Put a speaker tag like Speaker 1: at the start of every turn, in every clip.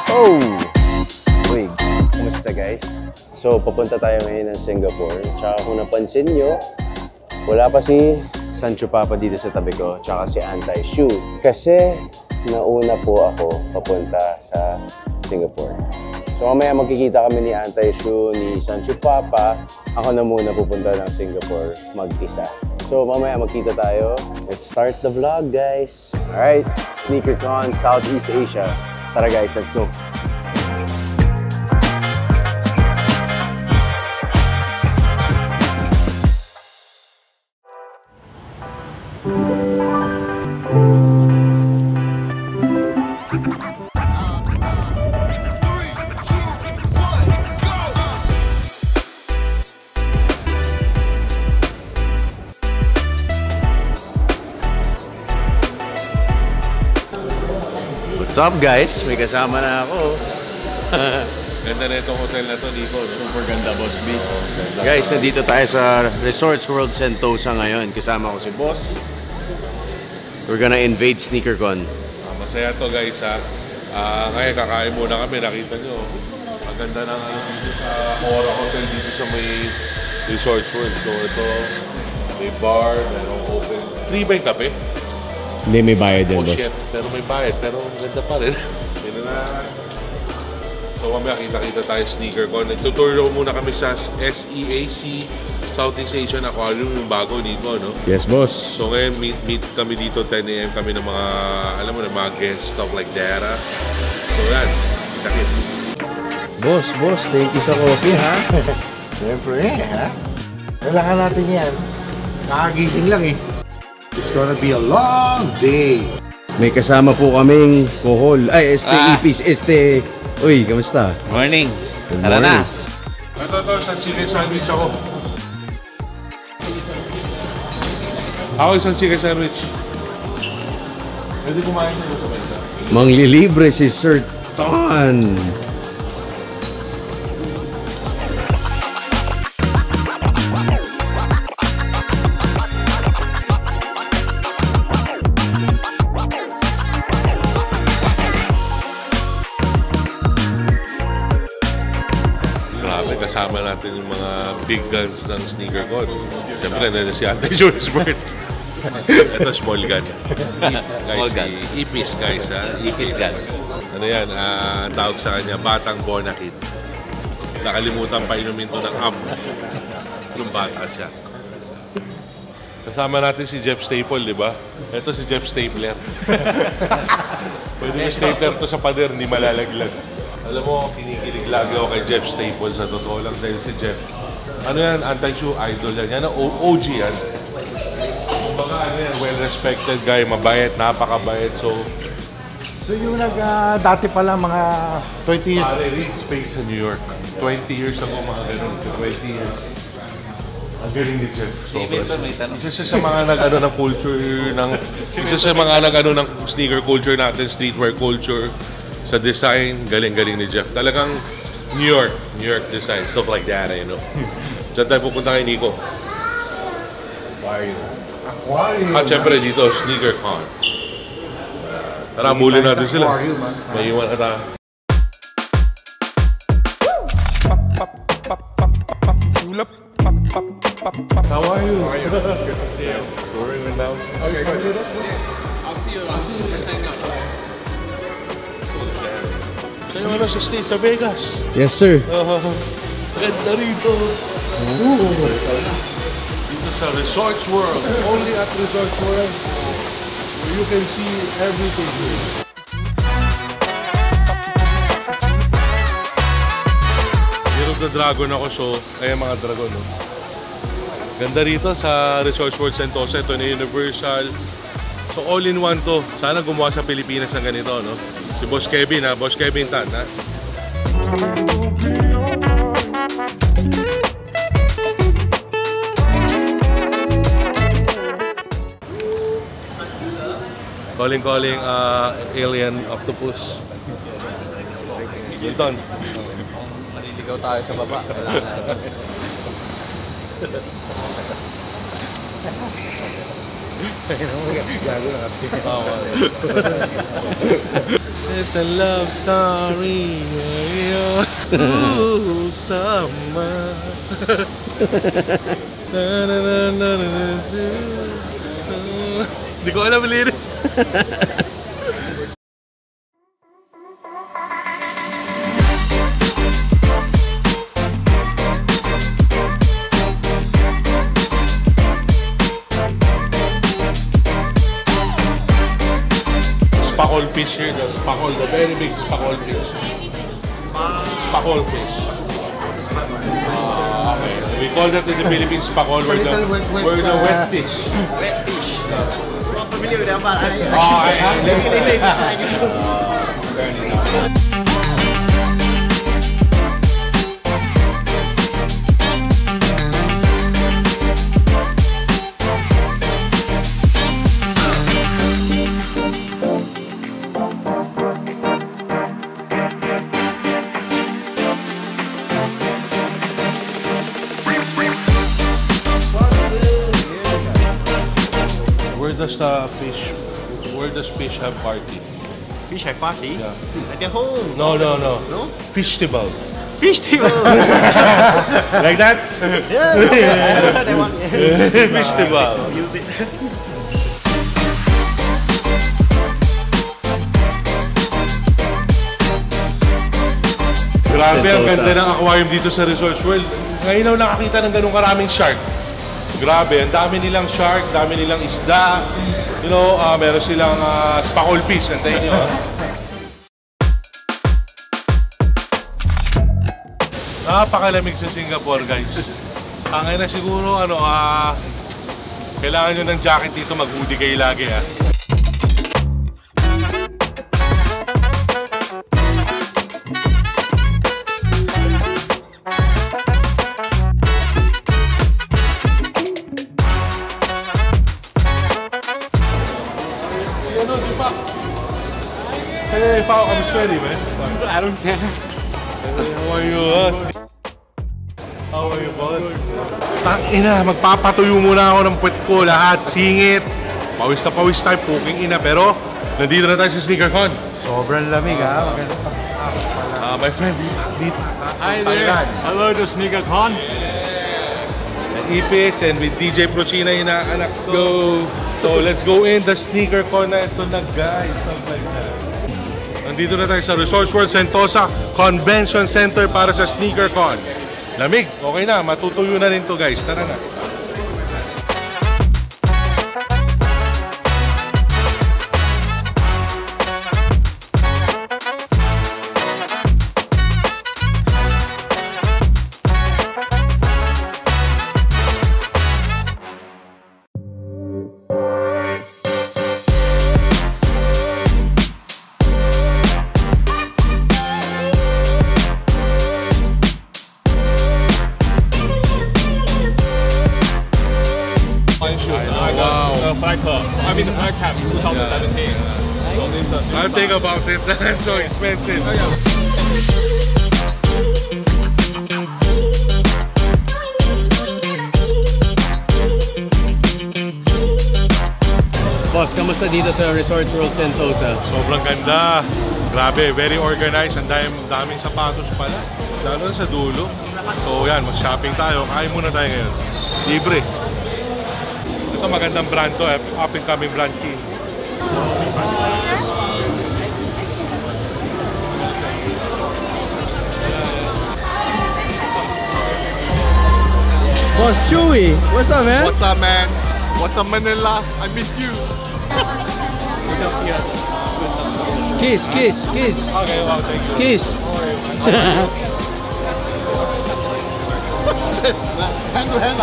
Speaker 1: Oh! Uy, kumusta guys? So, papunta tayo ngayon ng Singapore. Tsaka kung napansin nyo, wala pa si Sancho Papa dito sa tabi ko, tsaka si Anti-Shoe. Kasi nauna po ako papunta sa Singapore. So, mamaya magkikita kami ni Anti-Shoe, ni Sancho Papa. Ako na muna pupunta ng Singapore mag-isa. So, mamaya magkita tayo. Let's start the vlog, guys. Alright, SneakerCon Southeast Asia. Tara guys, let's go. What's up guys? May kasama na ako.
Speaker 2: Ganda na itong hotel na to, Nico.
Speaker 1: Super ganda, Boss B. Guys, nandito tayo sa Resorts World Sentosa ngayon. Kasama ko si Boss. We're gonna invade SneakerCon.
Speaker 2: Masaya to guys ha. Ngayon kakain muna kami, nakita nyo. Ang ganda ng dito sa Aura Hotel dito sa may Resorts World. So ito, may bar, merong open. Free ba yung kape?
Speaker 1: Hindi, may bayad din,
Speaker 2: Oh
Speaker 1: Boss.
Speaker 2: shit, pero may bayad. Pero ganda pa rin. Yun na. So mamaya kita-kita tayo SneakerCon. Nagtutour muna kami sa SEAC, Southeast Asian Aquarium, yung bago dito, no?
Speaker 1: Yes, Boss.
Speaker 2: So ngayon, meet kami dito, 10 AM kami ng mga, alam mo na, mga guests, stuff like that. So yan, kita-kita.
Speaker 1: Boss, thank you sa coffee, ha?
Speaker 3: Siyempre, ha? Kailangan natin yan. Nakagising lang eh. It's gonna be a long day.
Speaker 1: May kasama po kaming Kohol. Ay, Ipis, Uy, kamusta?
Speaker 4: Morning.
Speaker 1: Good
Speaker 4: Tara
Speaker 1: morning.
Speaker 4: na.
Speaker 2: Ito, sa chicken sandwich ako. Ako isang chicken sandwich. Pwede kumain nyo sa mesa.
Speaker 1: Manglilibre si Sir Ton.
Speaker 2: Kasama natin yung mga big guns ng SneakerCon. Siyempre, nandun si Anti-Shoe. Ito, small gun.
Speaker 4: Small gun.
Speaker 2: Si Ipis, guys. Ha?
Speaker 4: Ipis gun.
Speaker 2: Ano yan? Ang tawag sa kanya, Batang Bonakid. Nakalimutan pa inumin to ng Nung bata siya. Kasama natin si Jeff Staple, di ba? Ito si Jeff Stapler. Pwede na stapler to sa pader, hindi malalaglag. Alam mo, kinikilig lagi ako kay Jeff Staples. Sa totoo lang dahil si Jeff. Ano yan? Anti-Shoe idol yan. Yan ang OG yan. Kumbaga ano yan, well-respected guy, mabait, napakabait. So
Speaker 3: yung dati pa lang mga 20 years.
Speaker 2: pare, read space sa New York. 20 years ago mga ganun. 20 years. Ang galing ni Jeff. Isa siya sa mga nag-ano ng culture ng... Isa sa mga nag-ano ng sneaker culture natin, streetwear culture. Sa design, galing-galing ni Jeff. Talagang New York design, stuff like that, you know. Diyan tayo pupunta kay Nico.
Speaker 3: Aquarium.
Speaker 2: At syempre dito, SneakerCon. Tara, muli natin sila. May iwan ata. How are you? Good to see you. Touring right now. Okay, good. I'll see you first thing now. Sa'yo ano sa States, sa Vegas.
Speaker 1: Yes, sir.
Speaker 2: Ganda rito. Dito sa Resorts World. Only at Resorts World. Where you can see everything here. Year of the Dragon ako, so kaya mga dragon. No? Ganda rito sa Resorts World Sentosa. Ito na Universal. So all in one to. Sana gumawa sa Pilipinas ng ganito, no? Si Boss Kevin, ha? Boss Kevin Tan, ha? Calling, alien octopus. Hilton.
Speaker 4: Maliligaw tayo sa baba. Kailangan natin.
Speaker 3: Gago na kasi.
Speaker 2: It's a love story. Ooh, summer. Hindi ko alam lyrics. Spakol fish here, the spakol, the very big spakol fish. Spakol fish. Okay, we call that in the Philippines spakol, we're the wet fish.
Speaker 4: Wet fish.
Speaker 5: Familiar with that, but
Speaker 2: Where does fish have party?
Speaker 5: fish have party?
Speaker 2: Yeah.
Speaker 5: At their home.
Speaker 2: No.
Speaker 5: No?
Speaker 2: Festival.
Speaker 5: Festival.
Speaker 2: Like that?
Speaker 5: Yeah. That one.
Speaker 2: Festival.
Speaker 5: Use it.
Speaker 2: Grabe, ang ganda ng aquarium dito sa Resorts World. Ngayon lang nakakita ng ganung karaming shark. Grabe, ang dami nilang shark, dami nilang isda. You know, meron silang spakol fish. Antayin nyo, Napakalamig sa Singapore, guys. Angay na siguro, kailangan nyo ng jacket dito, mag-hoodie kayo lagi, Hey, Pao, I'm sweaty, man.
Speaker 5: I don't care.
Speaker 2: How are you, How are you, boss? Tangina, magpapatuyo muna ako ng puwet ko, lahat, singit. Pawis na pawis tayo, puking ina. Pero, nandito na tayo sa SneakerCon.
Speaker 3: Sobrang lamig ha.
Speaker 2: My friend, dito.
Speaker 5: Hi there. Hello to SneakerCon.
Speaker 2: Ipis and with DJ Prochina inaanak. Let's go. So, let's go in the SneakerCon na ito na, guys. Something like that. Nandito na tayo sa Resorts World Sentosa Convention Center para sa SneakerCon. Lamig, okay na, matutuyo na rin to, guys. Tara na.
Speaker 5: The Black Cap 2017.
Speaker 2: I'll think about it. That's so expensive.
Speaker 4: Boss, kamusta dito sa Resorts World Sentosa?
Speaker 2: Sobrang ganda. Grabe, very organized. Ang daming sapatos pala. Lalo na sa dulo. So yan, mag-shopping tayo. Kain muna tayo ngayon. Libre. Ito magandang brand to, up and coming brand King.
Speaker 4: Boss Chewy, what's up, man?
Speaker 5: What's up, man? What's up, Manila? I miss you.
Speaker 4: Kiss.
Speaker 2: Okay, wow, thank you.
Speaker 4: Kiss.
Speaker 5: Hand to hand.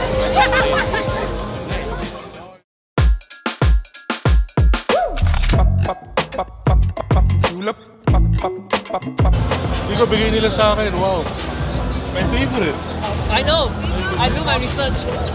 Speaker 2: Ikaw, bigay nila sa akin. Wow. My favorite.
Speaker 6: I know. I do my research.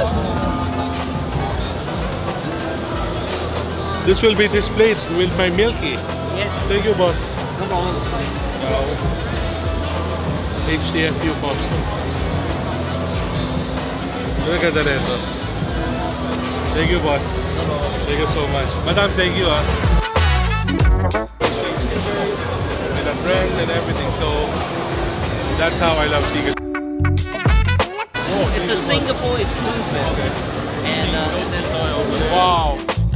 Speaker 2: This will be displayed with my Milky.
Speaker 6: Yes.
Speaker 2: Thank you, boss.
Speaker 6: No problem.
Speaker 2: HTFU Boston. Ang ganda na ito. Thank you, boss. Thank you so much. Madam, thank you, the trends and everything. So that's how I love sneakers.
Speaker 6: It's a Singapore exclusive.
Speaker 2: Okay.
Speaker 6: And
Speaker 2: Wow.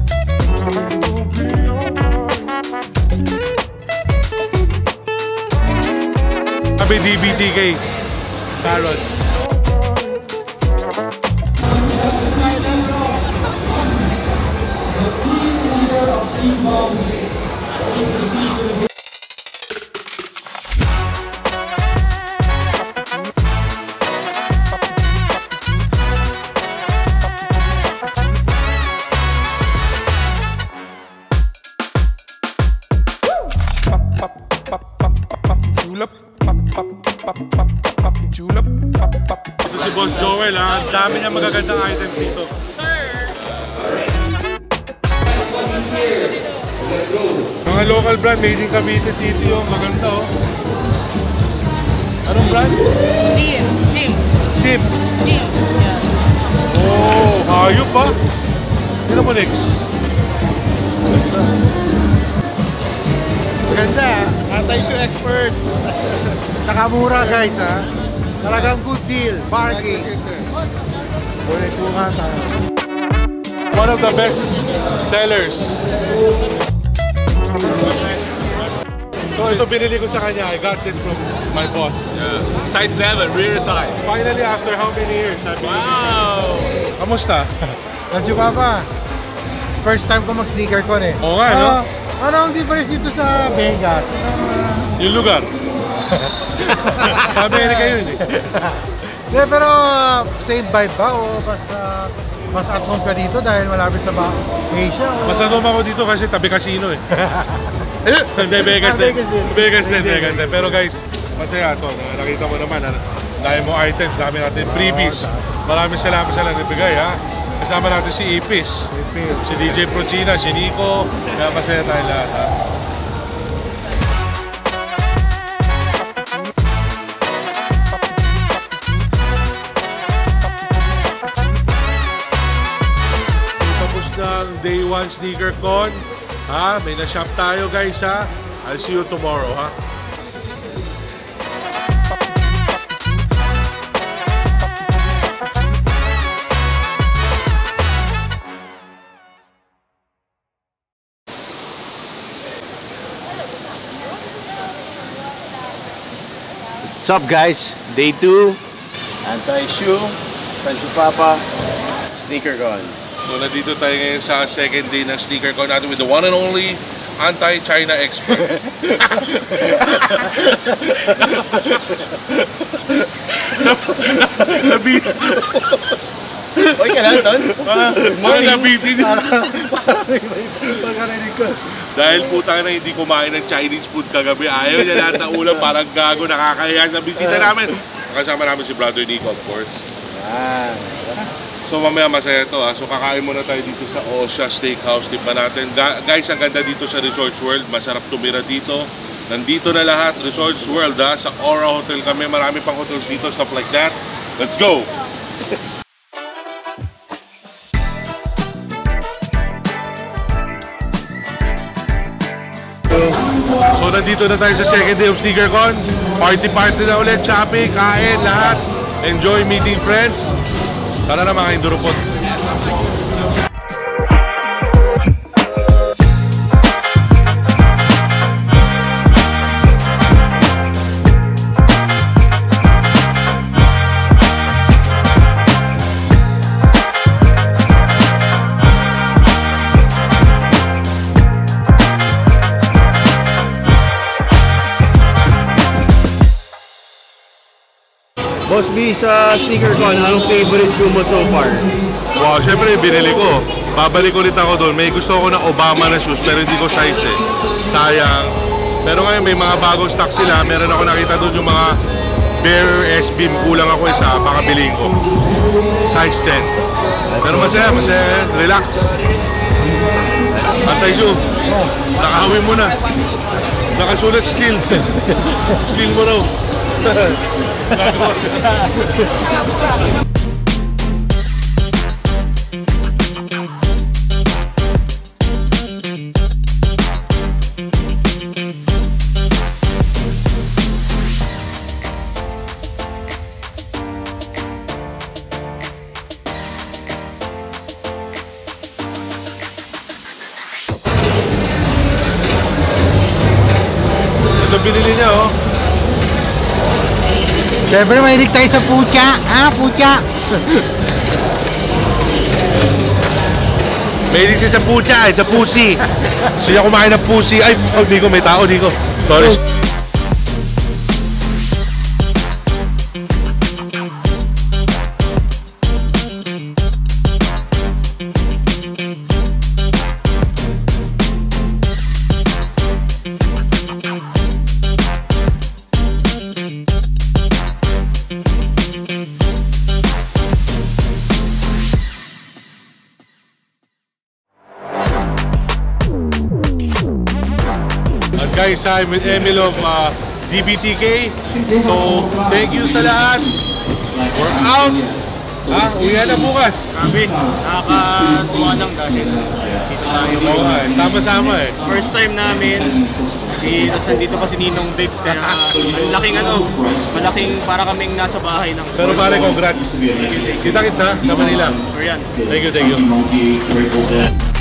Speaker 2: Sabi DBTK. Carrot. Ito si Boss Joel ha, ang dami niya magagandang items dito. Mga local brand, made in Cavite City yung maganda oh. Anong brand? Sim. Oh, hayop pa. Tignan mo next.
Speaker 3: Maganda, anti-shoe expert. Tsaka mura guys ha. Talagang good deal. Parking. Ulit po nga tayo.
Speaker 2: One of the best sellers. So ito binili ko sa kanya. I got this from my boss.
Speaker 5: Yeah. Size 11, rear side.
Speaker 2: Finally, after how many years?
Speaker 5: Wow!
Speaker 2: Kamusta?
Speaker 3: Nandiyo pa. First time ko mag-sneaker con eh.
Speaker 2: Oo nga, no?
Speaker 3: Ano ang difference dito sa Vegas?
Speaker 2: Yung lugar. Amerika yun eh.
Speaker 3: Hindi, pero same vibe ba? O basta mas at home ka dito dahil malapit sa Asia? O...
Speaker 2: Mas at home ako dito kasi tabi casino eh. Hindi, Vegas din. Vegas din. Pero guys, masaya ito. Nakita mo naman, dahil mo items, dami natin freebies. Maraming salamat sa nagbigay ha. Kasama natin si Ipis, si DJ Procina, si Nico. Kaya masaya tayo lahat ha. Tapos ng Day 1 Sneaker Con. Ha? May na-shop tayo guys ha. I'll see you tomorrow ha.
Speaker 1: What's up guys? Day 2, Anti-Shoe, Sancho Papa, Sneaker Con.
Speaker 2: So nandito tayo ngayon sa second day ng Sneaker Con natin with the one and only anti-China expert.
Speaker 1: Okay ka lang, Ton?
Speaker 2: Nabitin.
Speaker 3: Pagkarinig ko.
Speaker 2: Dahil putang na hindi kumain ng Chinese food kagabi. Ayaw niya lahat ng ulam, parang gago, nakakahiya sa bisita namin. Kasama namin si Brother Nico, of course. So mamaya masaya ito ha. So kakain muna tayo dito sa Osha Steakhouse. Tipa natin. Guys, ang ganda dito sa Resorts World. Masarap tumira dito. Nandito na lahat. Resorts World ha. Sa Aura Hotel kami. Marami pang hotels dito. Stuff like that. Let's go! So nandito na tayo sa second day of Sneaker Con. Party na ulit, shopping, kain, lahat. Enjoy meeting friends. Tara na mga Indurupot.
Speaker 1: Boss B, sa Sneaker Con, anong favorite shoe mo so far?
Speaker 2: Wow, syempre binili ko. Babalik ulit ako doon. May gusto ko na Obama na shoes pero hindi ko size eh. Sayang. Pero ngayon may mga bagong stock sila. Meron ako nakita doon yung mga Bear S-Beam. Kulang ako isa. Baka bilhin ko. Size 10. Pero masaya. Relax. Anti-shoe. Nakahawi mo na. Nakasulat skills. Skill mo raw. binili niya, oh.
Speaker 3: Siyempre, mahilig tayo sa pucha. Pucha.
Speaker 2: Mahilig siya sa pucha, sa pussy. Gusto niya kumain ng pussy. Ay, Dico, may tao, Dico. Sorry. Guys, I'm with Emil of DBTK. So, thank you sa lahat. We're out. Uwi na bukas.
Speaker 5: Grabe, nakakatuwa lang dahil dito tayo.
Speaker 2: Oo nga, sama-sama eh.
Speaker 5: First time namin. Tapos nandito pa si Ninong Biggs, kaya ang laking malaking para kaming nasa bahay lang.
Speaker 2: Pero pare, congrats. Kita-kits ha, sa Manila.
Speaker 5: Or yan.
Speaker 2: Thank you, thank you.